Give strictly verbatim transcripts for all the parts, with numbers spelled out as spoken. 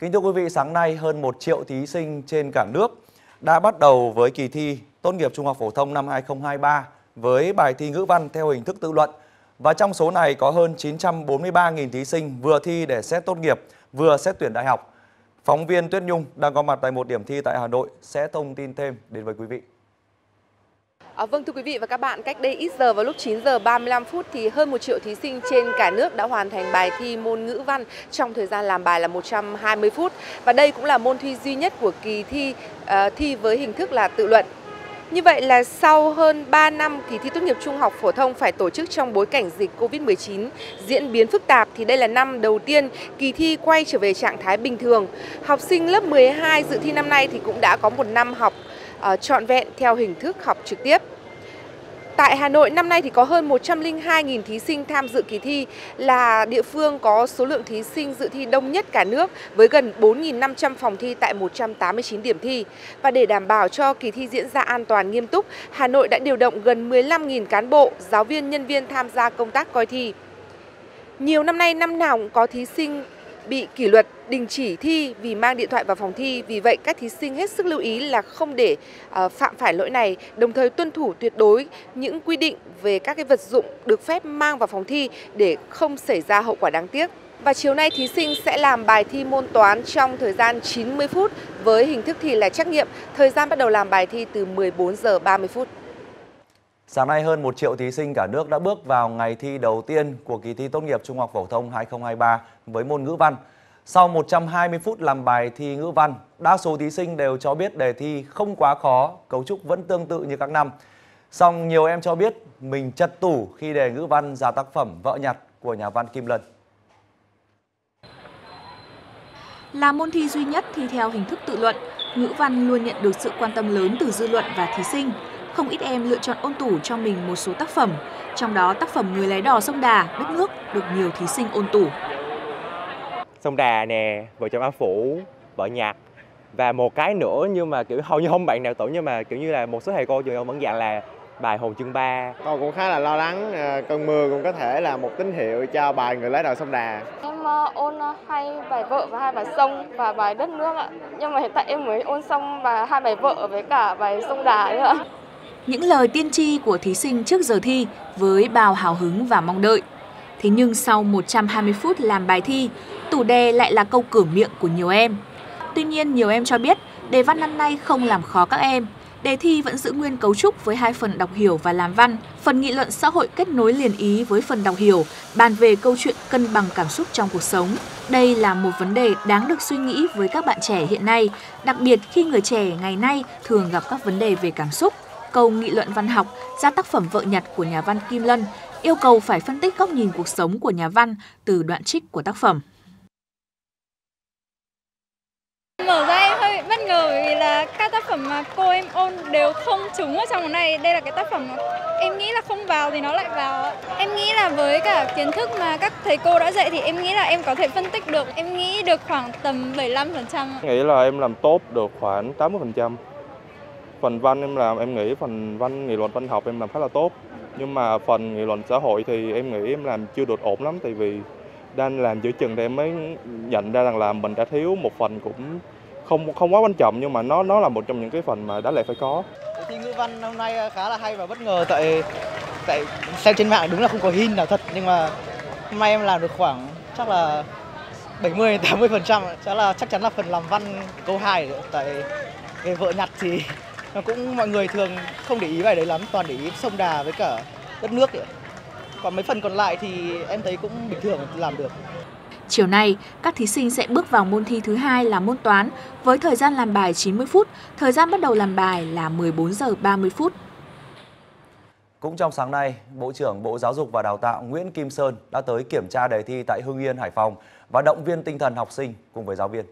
Kính thưa quý vị, sáng nay hơn một triệu thí sinh trên cả nước đã bắt đầu với kỳ thi tốt nghiệp trung học phổ thông năm hai không hai ba với bài thi ngữ văn theo hình thức tự luận. Và trong số này có hơn chín trăm bốn mươi ba nghìn thí sinh vừa thi để xét tốt nghiệp, vừa xét tuyển đại học. Phóng viên Tuyết Nhung đang có mặt tại một điểm thi tại Hà Nội sẽ thông tin thêm đến với quý vị. À, vâng thưa quý vị và các bạn, cách đây ít giờ vào lúc chín giờ ba mươi lăm phút thì hơn một triệu thí sinh trên cả nước đã hoàn thành bài thi môn ngữ văn trong thời gian làm bài là một trăm hai mươi phút. Và đây cũng là môn thi duy nhất của kỳ thi uh, thi với hình thức là tự luận. Như vậy là sau hơn ba năm kỳ thi tốt nghiệp trung học phổ thông phải tổ chức trong bối cảnh dịch Covid mười chín diễn biến phức tạp thì đây là năm đầu tiên kỳ thi quay trở về trạng thái bình thường. Học sinh lớp mười hai dự thi năm nay thì cũng đã có một năm học uh, trọn vẹn theo hình thức học trực tiếp. Tại Hà Nội năm nay thì có hơn một trăm lẻ hai nghìn thí sinh tham dự kỳ thi, là địa phương có số lượng thí sinh dự thi đông nhất cả nước với gần bốn nghìn năm trăm phòng thi tại một trăm tám mươi chín điểm thi. Và để đảm bảo cho kỳ thi diễn ra an toàn nghiêm túc, Hà Nội đã điều động gần mười lăm nghìn cán bộ, giáo viên, nhân viên tham gia công tác coi thi. Nhiều năm nay, năm nào cũng có thí sinh bị kỷ luật, đình chỉ thi vì mang điện thoại vào phòng thi. Vì vậy, các thí sinh hết sức lưu ý là không để uh, phạm phải lỗi này, đồng thời tuân thủ tuyệt đối những quy định về các cái vật dụng được phép mang vào phòng thi để không xảy ra hậu quả đáng tiếc. Và chiều nay, thí sinh sẽ làm bài thi môn toán trong thời gian chín mươi phút với hình thức thi là trắc nghiệm. Thời gian bắt đầu làm bài thi từ mười bốn giờ ba mươi phút. Sáng nay, hơn một triệu thí sinh cả nước đã bước vào ngày thi đầu tiên của kỳ thi tốt nghiệp trung học phổ thông hai không hai ba với môn ngữ văn. Sau một trăm hai mươi phút làm bài thi ngữ văn, đa số thí sinh đều cho biết đề thi không quá khó, cấu trúc vẫn tương tự như các năm. Song nhiều em cho biết mình chật tủ khi đề ngữ văn ra tác phẩm Vợ nhặt của nhà văn Kim Lân. Là môn thi duy nhất thi theo hình thức tự luận, ngữ văn luôn nhận được sự quan tâm lớn từ dư luận và thí sinh. Không ít em lựa chọn ôn tủ cho mình một số tác phẩm, trong đó tác phẩm Người lái đò sông Đà, Đất nước được nhiều thí sinh ôn tủ. Sông Đà nè, Vợ chồng A Phủ, Vợ nhặt và một cái nữa nhưng mà kiểu hầu như không bạn nào tủ, nhưng mà kiểu như là một số thầy cô trường vẫn dạng là bài Hồ Chương Ba. Con cũng khá là lo lắng cơn mưa cũng có thể là một tín hiệu cho bài Người lái đò sông Đà. Em ôn hai bài Vợ và hai bài Sông và bài Đất nước ạ. Nhưng mà hiện tại em mới ôn xong và hai bài Vợ với cả bài Sông Đà nữa ạ. Những lời tiên tri của thí sinh trước giờ thi với bao hào hứng và mong đợi. Thế nhưng sau một trăm hai mươi phút làm bài thi, tủ đề lại là câu cửa miệng của nhiều em. Tuy nhiên, nhiều em cho biết đề văn năm nay không làm khó các em. Đề thi vẫn giữ nguyên cấu trúc với hai phần đọc hiểu và làm văn. Phần nghị luận xã hội kết nối liền ý với phần đọc hiểu, bàn về câu chuyện cân bằng cảm xúc trong cuộc sống. Đây là một vấn đề đáng được suy nghĩ với các bạn trẻ hiện nay, đặc biệt khi người trẻ ngày nay thường gặp các vấn đề về cảm xúc. Câu nghị luận văn học ra tác phẩm Vợ nhặt của nhà văn Kim Lân yêu cầu phải phân tích góc nhìn cuộc sống của nhà văn từ đoạn trích của tác phẩm. Mở ra em hơi bất ngờ vì là các tác phẩm mà cô em ôn đều không trúng ở trong cái này. Đây là cái tác phẩm em nghĩ là không vào thì nó lại vào. Em nghĩ là với cả kiến thức mà các thầy cô đã dạy thì em nghĩ là em có thể phân tích được. Em nghĩ được khoảng tầm bảy mươi lăm phần trăm. Nghĩ là em làm tốt được khoảng tám mươi phần trăm. Phần văn em làm, em nghĩ phần văn nghị luận văn học em làm khá là tốt. Nhưng mà phần nghị luận xã hội thì em nghĩ em làm chưa được ổn lắm. Tại vì đang làm giữa chừng thì em mới nhận ra rằng là mình đã thiếu một phần cũng không không quá quan trọng, nhưng mà nó nó là một trong những cái phần mà đáng lẽ phải có. Đề thi ngữ văn hôm nay khá là hay và bất ngờ, tại tại xem trên mạng đúng là không có hint nào thật, nhưng mà hôm nay em làm được khoảng chắc là bảy mươi đến tám mươi phần trăm, chắc là chắc chắn là phần làm văn câu hai. Tại về Vợ nhặt thì nó cũng mọi người thường không để ý bài đấy lắm, toàn để ý Sông Đà với cả Đất nước ấy. Còn mấy phần còn lại thì em thấy cũng bình thường làm được. Chiều nay, các thí sinh sẽ bước vào môn thi thứ hai là môn toán với thời gian làm bài chín mươi phút, thời gian bắt đầu làm bài là mười bốn giờ ba mươi phút. Cũng trong sáng nay, Bộ trưởng Bộ Giáo dục và Đào tạo Nguyễn Kim Sơn đã tới kiểm tra đề thi tại Hưng Yên, Hải Phòng và động viên tinh thần học sinh cùng với giáo viên.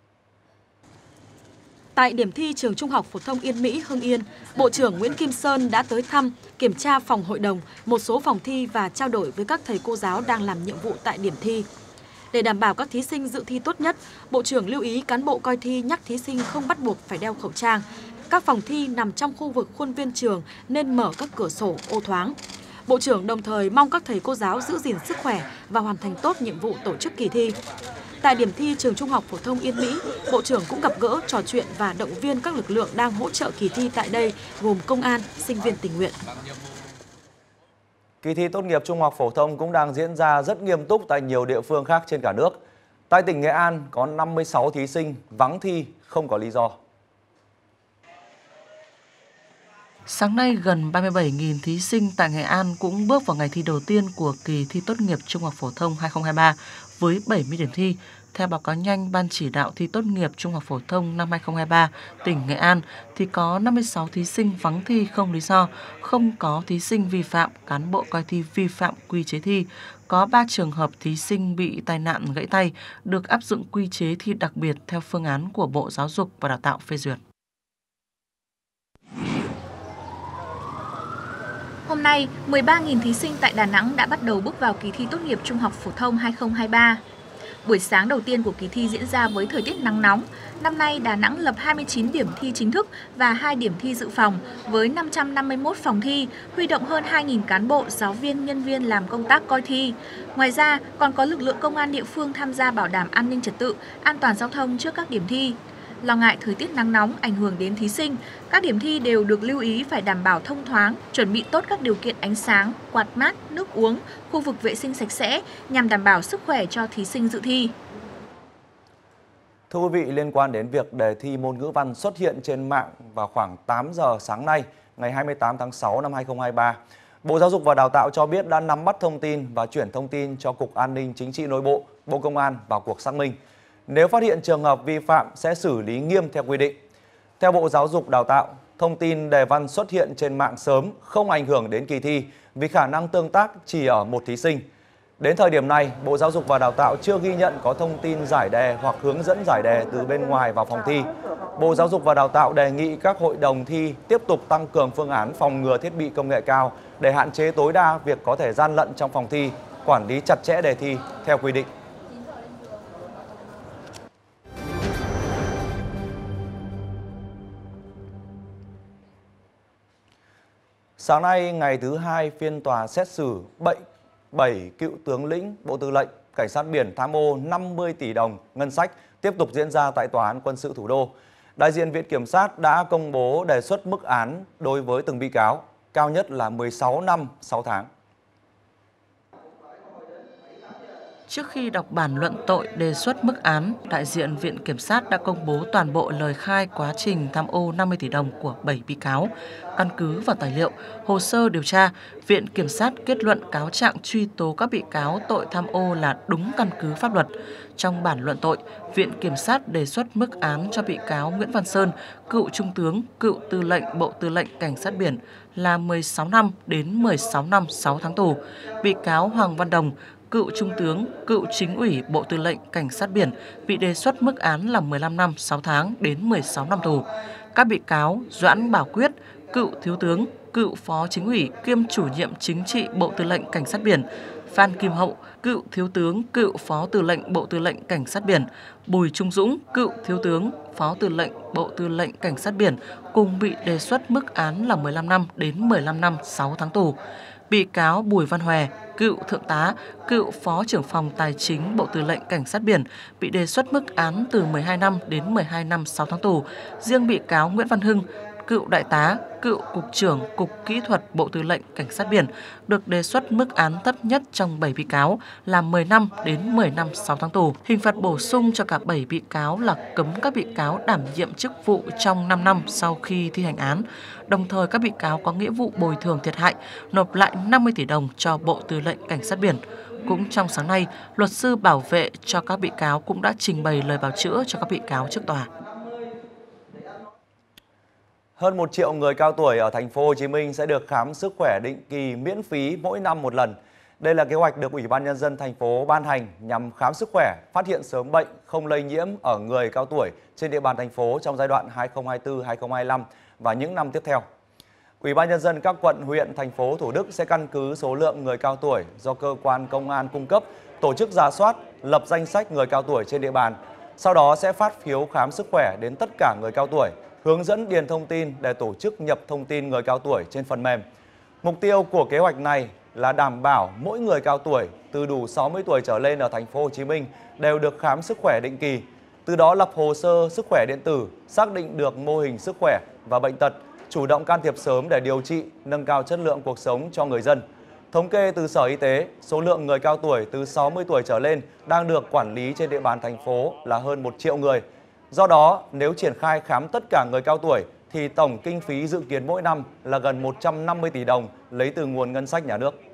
Tại điểm thi trường Trung học phổ thông Yên Mỹ, Hưng Yên, Bộ trưởng Nguyễn Kim Sơn đã tới thăm, kiểm tra phòng hội đồng, một số phòng thi và trao đổi với các thầy cô giáo đang làm nhiệm vụ tại điểm thi. Để đảm bảo các thí sinh dự thi tốt nhất, Bộ trưởng lưu ý cán bộ coi thi nhắc thí sinh không bắt buộc phải đeo khẩu trang. Các phòng thi nằm trong khu vực khuôn viên trường nên mở các cửa sổ ô thoáng. Bộ trưởng đồng thời mong các thầy cô giáo giữ gìn sức khỏe và hoàn thành tốt nhiệm vụ tổ chức kỳ thi. Tại điểm thi trường Trung học phổ thông Yên Mỹ, Bộ trưởng cũng gặp gỡ, trò chuyện và động viên các lực lượng đang hỗ trợ kỳ thi tại đây gồm công an, sinh viên tình nguyện. Kỳ thi tốt nghiệp trung học phổ thông cũng đang diễn ra rất nghiêm túc tại nhiều địa phương khác trên cả nước. Tại tỉnh Nghệ An có năm mươi sáu thí sinh vắng thi không có lý do. Sáng nay, gần ba mươi bảy nghìn thí sinh tại Nghệ An cũng bước vào ngày thi đầu tiên của kỳ thi tốt nghiệp trung học phổ thông hai không hai ba với bảy mươi điểm thi. Theo báo cáo nhanh Ban chỉ đạo thi tốt nghiệp trung học phổ thông năm hai không hai ba, tỉnh Nghệ An thì có năm mươi sáu thí sinh vắng thi không lý do, không có thí sinh vi phạm, cán bộ coi thi vi phạm quy chế thi. Có ba trường hợp thí sinh bị tai nạn gãy tay, được áp dụng quy chế thi đặc biệt theo phương án của Bộ Giáo dục và Đào tạo phê duyệt. Hôm nay, mười ba nghìn thí sinh tại Đà Nẵng đã bắt đầu bước vào kỳ thi tốt nghiệp trung học phổ thông hai không hai ba. Buổi sáng đầu tiên của kỳ thi diễn ra với thời tiết nắng nóng. Năm nay, Đà Nẵng lập hai mươi chín điểm thi chính thức và hai điểm thi dự phòng với năm trăm năm mươi mốt phòng thi, huy động hơn hai nghìn cán bộ, giáo viên, nhân viên làm công tác coi thi. Ngoài ra, còn có lực lượng công an địa phương tham gia bảo đảm an ninh trật tự, an toàn giao thông trước các điểm thi. Lo ngại thời tiết nắng nóng ảnh hưởng đến thí sinh, các điểm thi đều được lưu ý phải đảm bảo thông thoáng, chuẩn bị tốt các điều kiện ánh sáng, quạt mát, nước uống, khu vực vệ sinh sạch sẽ nhằm đảm bảo sức khỏe cho thí sinh dự thi. Thưa quý vị, liên quan đến việc đề thi môn ngữ văn xuất hiện trên mạng vào khoảng tám giờ sáng nay, ngày hai mươi tám tháng sáu năm hai không hai ba, Bộ Giáo dục và Đào tạo cho biết đã nắm bắt thông tin và chuyển thông tin cho Cục An ninh Chính trị Nội bộ, Bộ Công an vào cuộc xác minh. Nếu phát hiện trường hợp vi phạm sẽ xử lý nghiêm theo quy định. Theo Bộ Giáo dục Đào tạo, thông tin đề văn xuất hiện trên mạng sớm không ảnh hưởng đến kỳ thi vì khả năng tương tác chỉ ở một thí sinh. Đến thời điểm này, Bộ Giáo dục và Đào tạo chưa ghi nhận có thông tin giải đề hoặc hướng dẫn giải đề từ bên ngoài vào phòng thi. Bộ Giáo dục và Đào tạo đề nghị các hội đồng thi tiếp tục tăng cường phương án phòng ngừa thiết bị công nghệ cao để hạn chế tối đa việc có thể gian lận trong phòng thi, quản lý chặt chẽ đề thi theo quy định. Sáng nay, ngày thứ hai phiên tòa xét xử bảy cựu tướng lĩnh Bộ Tư lệnh Cảnh sát biển tham ô năm mươi tỷ đồng ngân sách tiếp tục diễn ra tại Tòa án Quân sự Thủ đô. Đại diện Viện Kiểm sát đã công bố đề xuất mức án đối với từng bị cáo, cao nhất là mười sáu năm sáu tháng. Trước khi đọc bản luận tội đề xuất mức án, đại diện Viện Kiểm sát đã công bố toàn bộ lời khai quá trình tham ô năm mươi tỷ đồng của bảy bị cáo. Căn cứ vào tài liệu, hồ sơ điều tra, Viện Kiểm sát kết luận cáo trạng truy tố các bị cáo tội tham ô là đúng căn cứ pháp luật. Trong bản luận tội, Viện Kiểm sát đề xuất mức án cho bị cáo Nguyễn Văn Sơn, cựu Trung tướng, cựu Tư lệnh Bộ Tư lệnh Cảnh sát biển là mười sáu năm đến mười sáu năm sáu tháng tù. Bị cáo Hoàng Văn Đồng, cựu Trung tướng, cựu Chính ủy Bộ Tư lệnh Cảnh sát biển bị đề xuất mức án là mười lăm năm sáu tháng đến mười sáu năm tù. Các bị cáo Doãn Bảo Quyết, cựu Thiếu tướng, cựu Phó Chính ủy kiêm chủ nhiệm chính trị Bộ Tư lệnh Cảnh sát biển, Phan Kim Hậu, cựu Thiếu tướng, cựu Phó Tư lệnh Bộ Tư lệnh Cảnh sát biển, Bùi Trung Dũng, cựu Thiếu tướng, Phó Tư lệnh Bộ Tư lệnh Cảnh sát biển cùng bị đề xuất mức án là mười lăm năm đến mười lăm năm sáu tháng tù. Bị cáo Bùi Văn Hòe, cựu Thượng tá, cựu Phó trưởng phòng Tài chính Bộ Tư lệnh Cảnh sát biển bị đề xuất mức án từ mười hai năm đến mười hai năm sáu tháng tù. Riêng bị cáo Nguyễn Văn Hưng, cựu đại tá, cựu Cục trưởng Cục Kỹ thuật Bộ Tư lệnh Cảnh sát biển được đề xuất mức án thấp nhất trong bảy bị cáo là mười năm đến mười năm sáu tháng tù. Hình phạt bổ sung cho cả bảy bị cáo là cấm các bị cáo đảm nhiệm chức vụ trong năm năm sau khi thi hành án. Đồng thời các bị cáo có nghĩa vụ bồi thường thiệt hại, nộp lại năm mươi tỷ đồng cho Bộ Tư lệnh Cảnh sát biển. Cũng trong sáng nay, luật sư bảo vệ cho các bị cáo cũng đã trình bày lời bào chữa cho các bị cáo trước tòa. Hơn một triệu người cao tuổi ở thành phố Hồ Chí Minh sẽ được khám sức khỏe định kỳ miễn phí mỗi năm một lần. Đây là kế hoạch được Ủy ban Nhân dân thành phố ban hành nhằm khám sức khỏe, phát hiện sớm bệnh không lây nhiễm ở người cao tuổi trên địa bàn thành phố trong giai đoạn hai nghìn không trăm hai mươi tư đến hai nghìn không trăm hai mươi lăm và những năm tiếp theo. Ủy ban Nhân dân các quận, huyện, thành phố Thủ Đức sẽ căn cứ số lượng người cao tuổi do cơ quan công an cung cấp, tổ chức rà soát, lập danh sách người cao tuổi trên địa bàn. Sau đó sẽ phát phiếu khám sức khỏe đến tất cả người cao tuổi, hướng dẫn điền thông tin để tổ chức nhập thông tin người cao tuổi trên phần mềm. Mục tiêu của kế hoạch này là đảm bảo mỗi người cao tuổi từ đủ sáu mươi tuổi trở lên ở thành phố Hồ Chí Minh đều được khám sức khỏe định kỳ. Từ đó lập hồ sơ sức khỏe điện tử, xác định được mô hình sức khỏe và bệnh tật, chủ động can thiệp sớm để điều trị, nâng cao chất lượng cuộc sống cho người dân. Thống kê từ Sở Y tế, số lượng người cao tuổi từ sáu mươi tuổi trở lên đang được quản lý trên địa bàn thành phố là hơn một triệu người. Do đó, nếu triển khai khám tất cả người cao tuổi thì tổng kinh phí dự kiến mỗi năm là gần một trăm năm mươi tỷ đồng lấy từ nguồn ngân sách nhà nước.